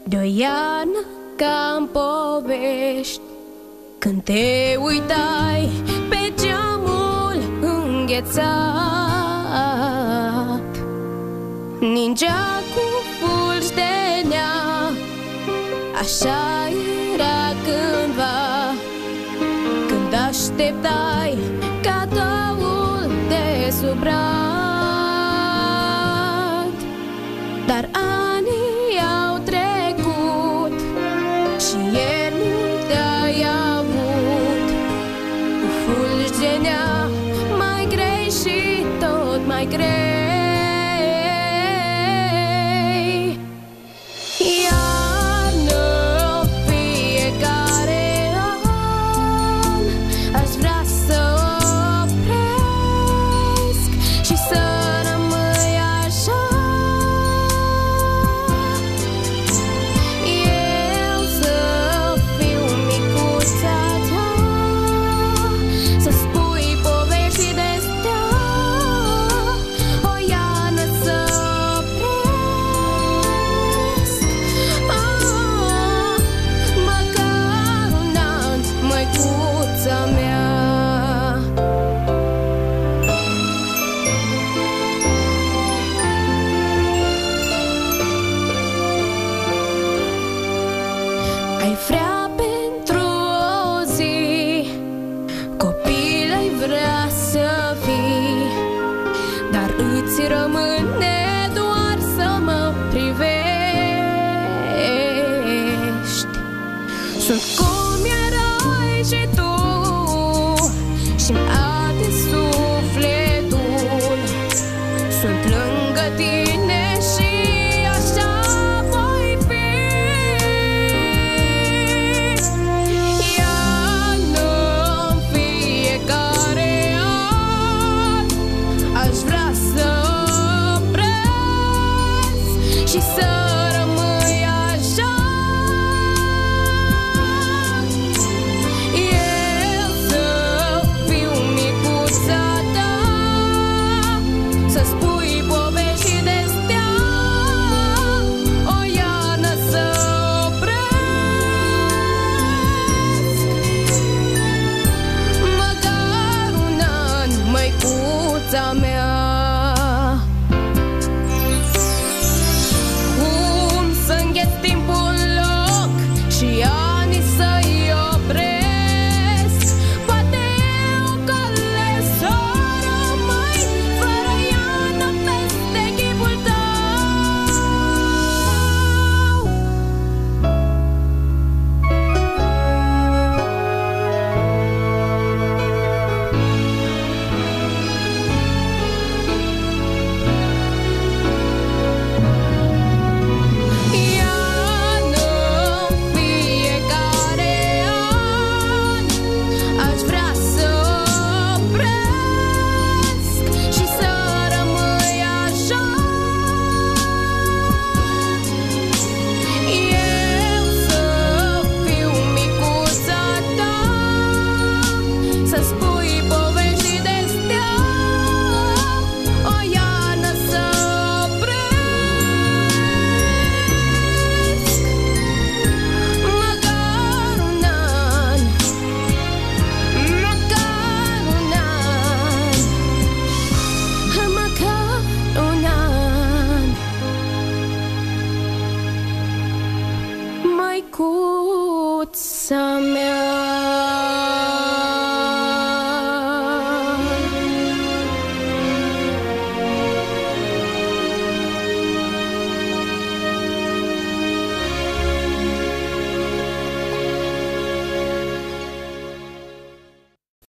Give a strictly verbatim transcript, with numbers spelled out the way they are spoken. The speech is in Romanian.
de o iarnă ca-n povești, când te uitai pe geamul înghețat. Ningea cu fulgi de nea, așa era cândva, când așteptai cadoul de sub brad. Dar anii au trecut și ieri mult ai avut, cu fulgi de nea mai grei și tot mai grei. Ai vrea pentru o zi copil, ai vrea să fii, dar îți rămâne doar să mă privești. Sunt cum erai și tu și-mi arde sufletul. Sunt lângă tine și așa voi fi. Iarnă-mi fiecare an, aș vrea să opresc și să rămâi așa. Eu să fiu micuța ta, să spui povești de stea, o iarnă să opresc. Măcar un an, măicuța mea. Cum să îngheț timpul în loc și anii să-i opresc? Poate e o cale să rămâi fără iarnă peste chipul tău. Iarnă-mi fiecare an, aș vrea să opresc și să rămâi așa. Eu să fiu micuța ta, să spui povești de stea, o iarnă să opresc. Măcar un an, măcar un an, măcar un an, măicuța mea.